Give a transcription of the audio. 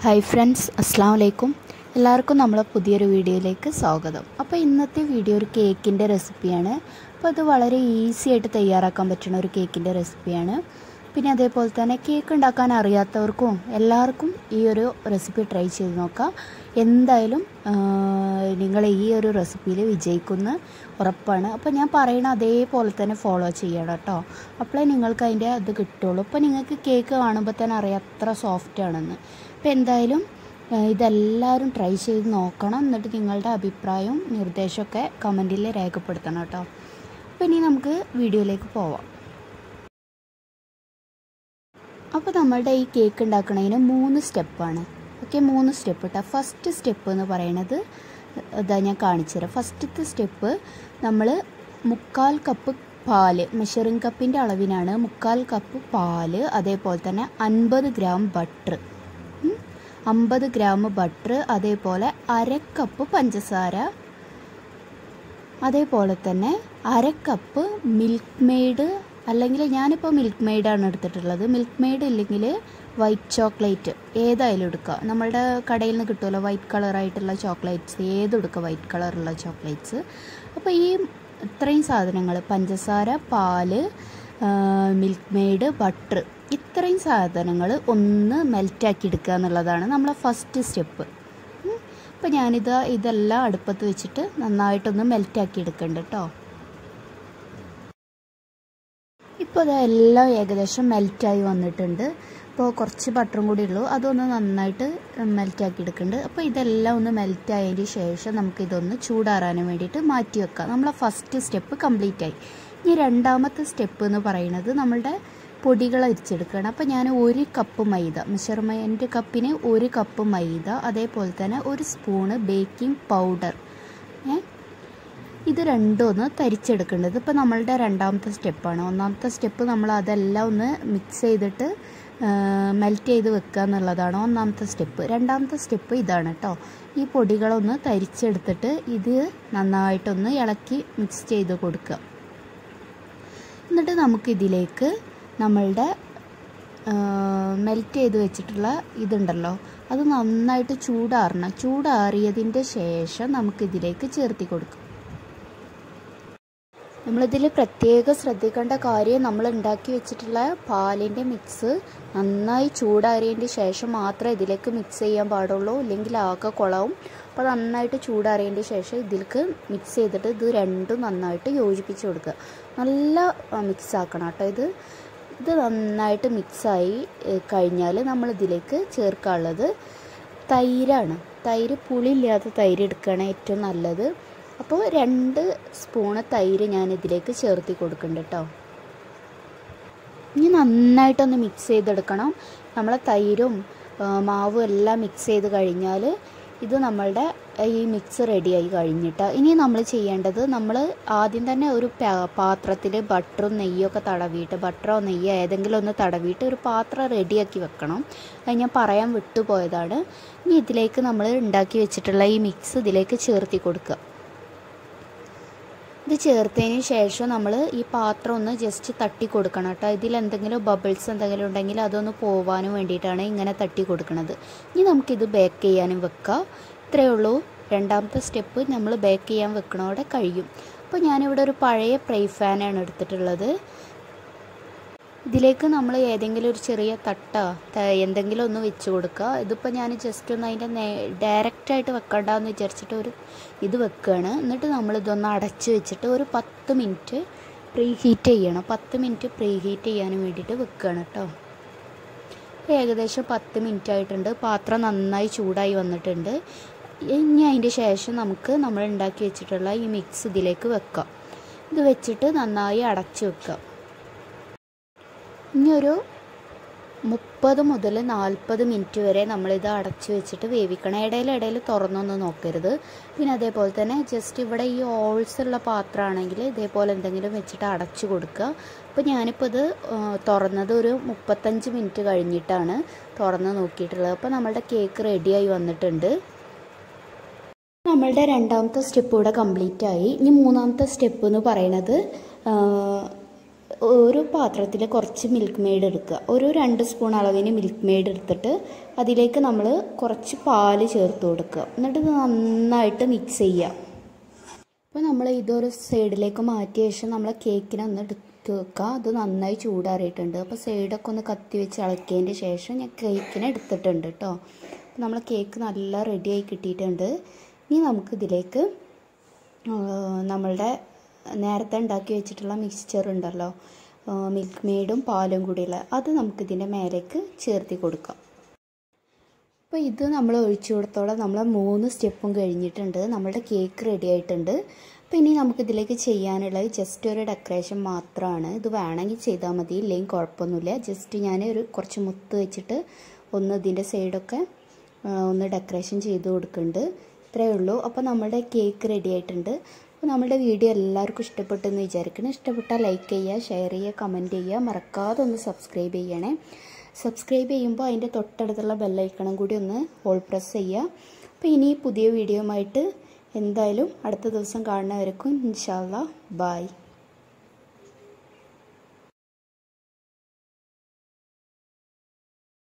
Hi friends, അസ്സാം വലൈക്കും. എല്ലാവർക്കും നമ്മളെ പുതിയൊരു വീഡിയോയിലേക്ക് സ്വാഗതം. അപ്പോൾ ഇന്നത്തെ വീഡിയോ ഒരു കേക്കിൻ്റെ റെസിപ്പിയാണ്. അപ്പോൾ അത് വളരെ ഈസി ആയിട്ട് തയ്യാറാക്കാൻ പറ്റുന്ന ഒരു കേക്കിൻ്റെ റെസിപ്പിയാണ്. പിന്നെ അതേപോലെ തന്നെ കേക്ക് ഉണ്ടാക്കാൻ അറിയാത്തവർക്കും എല്ലാവർക്കും ഈ ഒരു റെസിപ്പി ട്രൈ ചെയ്ത് നോക്കാം. എന്തായാലും നിങ്ങൾ ഈ ഒരു റെസിപ്പിയിൽ വിജയിക്കുന്ന ഉറപ്പാണ്. അപ്പോൾ ഞാൻ പറയുന്ന അതേപോലെ തന്നെ ഫോളോ ചെയ്യണം കേട്ടോ. അപ്പോഴേ നിങ്ങൾക്ക് അതിൻ്റെ അത് കിട്ടുള്ളൂ. അപ്പോൾ നിങ്ങൾക്ക് കേക്ക് കാണുമ്പോൾ തന്നെ അറിയാം അത്ര സോഫ്റ്റ് ആണെന്ന്. അപ്പോൾ എന്തായാലും ഇതെല്ലാവരും ട്രൈ ചെയ്ത് നോക്കണം. എന്നിട്ട് നിങ്ങളുടെ അഭിപ്രായവും നിർദ്ദേശമൊക്കെ കമൻറ്റിൽ രേഖപ്പെടുത്തണം കേട്ടോ. അപ്പോൾ ഇനി നമുക്ക് വീഡിയോയിലേക്ക് പോവാം. അപ്പോൾ നമ്മളുടെ ഈ കേക്ക് ഉണ്ടാക്കുന്നതിന് 3 സ്റ്റെപ്പാണ്. ഓക്കെ, 3 സ്റ്റെപ്പ് കേട്ടോ. ഫസ്റ്റ് സ്റ്റെപ്പ് എന്ന് പറയുന്നത് ഇതാ ഞാൻ കാണിച്ചു തരാം. ഫസ്റ്റത്തെ സ്റ്റെപ്പ് നമ്മൾ 1/4 കപ്പ് പാല്, മെഷറിംഗ് കപ്പിൻ്റെ അളവിനാണ് 1/4 കപ്പ് പാല്, അതേപോലെ തന്നെ 50 ഗ്രാം ബട്ടർ, 50 ഗ്രാം ബട്ടർ, അതേപോലെ 1/2 കപ്പ് പഞ്ചസാര, അതേപോലെ തന്നെ 1/2 കപ്പ് മിൽക്ക് മെയ്ഡ്, അല്ലെങ്കിൽ ഞാനിപ്പോൾ മിൽക്ക് മെയ്ഡാണ് എടുത്തിട്ടുള്ളത്. മിൽക്ക് മെയ്ഡ് ഇല്ലെങ്കിൽ വൈറ്റ് ചോക്ലേറ്റ് ഏതായാലും എടുക്കുക. നമ്മളുടെ കടയിൽ നിന്ന് കിട്ടുമല്ലോ വൈറ്റ് കളറായിട്ടുള്ള ചോക്ലേറ്റ്സ്, ഏതെടുക്കുക വൈറ്റ് കളറുള്ള ചോക്ലേറ്റ്സ്. അപ്പോൾ ഈ ഇത്രയും സാധനങ്ങൾ, പഞ്ചസാര, പാല്, മിൽക്ക് മെയ്ഡ്, ബട്ടർ, ഇത്രയും സാധനങ്ങൾ ഒന്ന് മെൽറ്റാക്കി എടുക്കുക എന്നുള്ളതാണ് നമ്മളെ ഫസ്റ്റ് സ്റ്റെപ്പ്. അപ്പോൾ ഇതെല്ലാം അടുപ്പത്ത് വെച്ചിട്ട് നന്നായിട്ടൊന്ന് മെൽറ്റാക്കി എടുക്കണ്ട കേട്ടോ. ഇപ്പോൾ ഇതെല്ലാം ഏകദേശം മെൽറ്റായി വന്നിട്ടുണ്ട്. ഇപ്പോൾ കുറച്ച് ബട്ടറും കൂടി ഉള്ളൂ, അതൊന്ന് നന്നായിട്ട് മെൽറ്റാക്കി എടുക്കുന്നുണ്ട്. അപ്പോൾ ഇതെല്ലാം ഒന്ന് മെൽറ്റായതിന് ശേഷം നമുക്കിതൊന്ന് ചൂടാറാനും വേണ്ടിയിട്ട് മാറ്റി വെക്കാം. നമ്മളെ ഫസ്റ്റ് സ്റ്റെപ്പ് കംപ്ലീറ്റ് ആയി. ഇനി രണ്ടാമത്തെ സ്റ്റെപ്പ് എന്ന് പറയുന്നത് നമ്മളുടെ പൊടികൾ അരിച്ചെടുക്കുകയാണ്. അപ്പോൾ ഞാൻ 1 കപ്പ് മൈദ, മെഷർമെൻറ്റ് കപ്പിന് 1 കപ്പ് മൈദ, അതേപോലെ തന്നെ 1 സ്പൂണ് ബേക്കിംഗ് പൗഡർ, ഇത് രണ്ടും ഒന്ന് തരിച്ചെടുക്കേണ്ടത്. ഇപ്പോൾ നമ്മളുടെ രണ്ടാമത്തെ സ്റ്റെപ്പാണ്. ഒന്നാമത്തെ സ്റ്റെപ്പ് നമ്മൾ അതെല്ലാം ഒന്ന് മിക്സ് ചെയ്തിട്ട് മെൽറ്റ് ചെയ്ത് വെക്കുക എന്നുള്ളതാണ് ഒന്നാമത്തെ സ്റ്റെപ്പ്. രണ്ടാമത്തെ സ്റ്റെപ്പ് ഇതാണ് കേട്ടോ. ഈ പൊടികളൊന്ന് തരിച്ചെടുത്തിട്ട് ഇത് നന്നായിട്ടൊന്ന് ഇളക്കി മിക്സ് ചെയ്ത് കൊടുക്കുക. എന്നിട്ട് നമുക്കിതിലേക്ക് നമ്മളുടെ മെൽറ്റ് ചെയ്ത് വെച്ചിട്ടുള്ള ഇതുണ്ടല്ലോ, അത് നന്നായിട്ട് ചൂടാറണം. ചൂടാറിയതിൻ്റെ ശേഷം നമുക്കിതിലേക്ക് ചേർത്തി കൊടുക്കും. നമ്മളിതിൽ പ്രത്യേകം ശ്രദ്ധിക്കേണ്ട കാര്യം, നമ്മൾ ഉണ്ടാക്കി വെച്ചിട്ടുള്ള പാലിൻ്റെ മിക്സ് നന്നായി ചൂടാറിയതിൻ്റെ ശേഷം മാത്രമേ ഇതിലേക്ക് മിക്സ് ചെയ്യാൻ പാടുള്ളൂ, ഇല്ലെങ്കിൽ ആകെ കുളവും. അപ്പോൾ നന്നായിട്ട് ചൂടാറിയതിൻ്റെ ശേഷം ഇതിലേക്ക് മിക്സ് ചെയ്തിട്ട് ഇത് രണ്ടും നന്നായിട്ട് യോജിപ്പിച്ച് കൊടുക്കുക. നല്ല മിക്സ് ആക്കണം കേട്ടോ. ഇത് നന്നായിട്ട് മിക്സായി കഴിഞ്ഞാൽ നമ്മളിതിലേക്ക് ചേർക്കാനുള്ളത് തൈരാണ്. തൈര്, പുളിയില്ലാത്ത തൈര് എടുക്കുകയാണ് ഏറ്റവും നല്ലത്. അപ്പോൾ 2 സ്പൂണ് തൈര് ഞാൻ ഇതിലേക്ക് ചേർത്തി കൊടുക്കുന്നുണ്ട് കേട്ടോ. ഇനി നന്നായിട്ടൊന്ന് മിക്സ് ചെയ്തെടുക്കണം. നമ്മളെ തൈരും മാവും എല്ലാം മിക്സ് ചെയ്ത് കഴിഞ്ഞാൽ ഇത് നമ്മളുടെ ഈ മിക്സ് റെഡിയായി കഴിഞ്ഞിട്ട് ഇനി നമ്മൾ ചെയ്യേണ്ടത്, നമ്മൾ ആദ്യം തന്നെ ഒരു പാത്രത്തിൽ ബട്ടറും നെയ്യൊക്കെ തടവിയിട്ട്, ബട്ടറോ നെയ്യോ ഏതെങ്കിലും ഒന്ന് തടവിയിട്ട് ഒരു പാത്രം റെഡിയാക്കി വെക്കണം. അത് ഞാൻ പറയാൻ വിട്ടുപോയതാണ്. ഇനി ഇതിലേക്ക് നമ്മൾ ഉണ്ടാക്കി വെച്ചിട്ടുള്ള ഈ മിക്സ് ഇതിലേക്ക് ചേർത്തി കൊടുക്കുക. ഇത് ചേർത്തതിന് ശേഷം നമ്മൾ ഈ പാത്രം ഒന്ന് ജസ്റ്റ് തട്ടി കൊടുക്കണം കേട്ടോ. ഇതിലെന്തെങ്കിലും ബബിൾസ് എന്തെങ്കിലും ഉണ്ടെങ്കിൽ അതൊന്ന് പോവാനും വേണ്ടിയിട്ടാണ് ഇങ്ങനെ തട്ടി കൊടുക്കുന്നത്. ഇനി നമുക്കിത് ബേക്ക് ചെയ്യാനും വെക്കാം. ഇത്രയേ ഉള്ളൂ. രണ്ടാമത്തെ സ്റ്റെപ്പ് നമ്മൾ ബേക്ക് ചെയ്യാൻ വെക്കണോടെ കഴിയും. അപ്പോൾ ഞാനിവിടെ ഒരു പഴയ ഫ്രൈ പാനാണ് എടുത്തിട്ടുള്ളത്. ഇതിലേക്ക് നമ്മൾ ഏതെങ്കിലും ഒരു ചെറിയ എന്തെങ്കിലും ഒന്ന് വെച്ച് കൊടുക്കുക. ഇതിപ്പോൾ ഞാൻ ജസ്റ്റ് ഒന്ന് അതിൻ്റെ ഡയറക്റ്റായിട്ട് വെക്കണ്ടെന്ന് വിചാരിച്ചിട്ട് ഇത് വെക്കുകയാണ്. എന്നിട്ട് നമ്മളിതൊന്ന് അടച്ച് വെച്ചിട്ട് ഒരു 10 മിനിറ്റ് പ്രീ ഹീറ്റ് ചെയ്യണം. 10 മിനിറ്റ് പ്രീ ഹീറ്റ് ചെയ്യാനും വേണ്ടിയിട്ട് വെക്കുകയാണ് കേട്ടോ. ഏകദേശം 10 മിനിറ്റ് ആയിട്ടുണ്ട്. പാത്രം നന്നായി ചൂടായി വന്നിട്ടുണ്ട്. ഇനി അതിൻ്റെ ശേഷം നമ്മൾ ഉണ്ടാക്കി വെച്ചിട്ടുള്ള ഈ മിക്സ് ഇതിലേക്ക് വെക്കാം. ഇത് വെച്ചിട്ട് നന്നായി അടച്ച് വെക്കുക. ഇനി ഒരു 30 മുതൽ 40 മിനിറ്റ് വരെ നമ്മളിത് അടച്ചു വെച്ചിട്ട് വേവിക്കണം. ഇടയിൽ തുറന്നൊന്നും നോക്കരുത്. പിന്നെ അതേപോലെ തന്നെ ജസ്റ്റ് ഇവിടെ ഈ ഹോൾസ് ഉള്ള പാത്രമാണെങ്കിൽ ഇതേപോലെ എന്തെങ്കിലും വെച്ചിട്ട് അടച്ചു കൊടുക്കുക. അപ്പോൾ ഞാനിപ്പോൾ ഇത് തുറന്നത് ഒരു 35 മിനിറ്റ് കഴിഞ്ഞിട്ടാണ് തുറന്ന് നോക്കിയിട്ടുള്ളത്. അപ്പോൾ നമ്മളുടെ കേക്ക് റെഡിയായി വന്നിട്ടുണ്ട്. നമ്മളുടെ രണ്ടാമത്തെ സ്റ്റെപ്പ് ഇവിടെ കംപ്ലീറ്റ് ആയി. ഇനി മൂന്നാമത്തെ സ്റ്റെപ്പ് എന്ന് പറയുന്നത് ഒരു പാത്രത്തിൽ കുറച്ച് മിൽക്ക് മെയ്ഡ് എടുക്കുക. ഒരു 2 സ്പൂൺ അളവിന് മിൽക്ക് മെയ്ഡ് എടുത്തിട്ട് അതിലേക്ക് നമ്മൾ കുറച്ച് പാല് ചേർത്ത് കൊടുക്കുക. എന്നിട്ട് നന്നായിട്ട് മിക്സ് ചെയ്യുക. അപ്പോൾ നമ്മൾ ഇതൊരു സൈഡിലേക്ക് മാറ്റിയ ശേഷം നമ്മൾ കേക്കിനെ ഒന്ന് എടുത്ത് വെക്കുക. അത് നന്നായി ചൂടാറിയിട്ടുണ്ട്. അപ്പോൾ സൈഡൊക്കെ ഒന്ന് കത്തി വെച്ച് ഇളക്കിയതിൻ്റെ ശേഷം ഞാൻ കേക്കിനെ എടുത്തിട്ടുണ്ട് കേട്ടോ. അപ്പോൾ നമ്മൾ കേക്ക് നല്ല റെഡിയായി കിട്ടിയിട്ടുണ്ട്. ഇനി നമുക്കിതിലേക്ക് നമ്മളുടെ നേരത്തെ ഉണ്ടാക്കി വെച്ചിട്ടുള്ള മിക്സ്ചർ ഉണ്ടല്ലോ, മിൽക്ക് മെയ്ഡും പാലും കൂടിയുള്ള, അത് നമുക്കിതിൻ്റെ മേലേക്ക് ചേർത്തി കൊടുക്കാം. അപ്പോൾ ഇത് നമ്മൾ ഒഴിച്ചു കൊടുത്തോളം നമ്മൾ 3 സ്റ്റെപ്പും കഴിഞ്ഞിട്ടുണ്ട്. നമ്മളുടെ കേക്ക് റെഡി ആയിട്ടുണ്ട്. അപ്പോൾ ഇനി നമുക്കിതിലേക്ക് ചെയ്യാനുള്ളത് ജസ്റ്റ് ഒരു ഡെക്കറേഷൻ മാത്രമാണ്. ഇത് വേണമെങ്കിൽ ചെയ്താൽ മതി, ഇല്ലെങ്കിൽ കുഴപ്പമൊന്നുമില്ല. ജസ്റ്റ് ഞാൻ കുറച്ച് മുത്ത് വെച്ചിട്ട് ഒന്ന് ഇതിൻ്റെ സൈഡൊക്കെ ഒന്ന് ഡെക്കറേഷൻ ചെയ്ത് കൊടുക്കുന്നുണ്ട്. ഇത്രയേ ഉള്ളൂ. അപ്പോൾ നമ്മുടെ കേക്ക് റെഡി ആയിട്ടുണ്ട്. അപ്പോൾ നമ്മുടെ വീഡിയോ എല്ലാവർക്കും ഇഷ്ടപ്പെട്ടെന്ന് വിചാരിക്കണം. ഇഷ്ടപ്പെട്ടാൽ ലൈക്ക് ചെയ്യുക, ഷെയർ ചെയ്യുക, കമൻറ്റ് ചെയ്യുക. മറക്കാതെ ഒന്ന് സബ്സ്ക്രൈബ് ചെയ്യണേ. സബ്സ്ക്രൈബ് ചെയ്യുമ്പോൾ അതിൻ്റെ തൊട്ടടുത്തുള്ള ബെല്ലൈക്കണം കൂടി ഒന്ന് ഓൾ പ്രസ് ചെയ്യുക. അപ്പോൾ ഇനി പുതിയ വീഡിയോയുമായിട്ട് എന്തായാലും അടുത്ത ദിവസം കാണുന്നവർക്കും ഇൻഷാ അല്ലാഹ് ബൈ.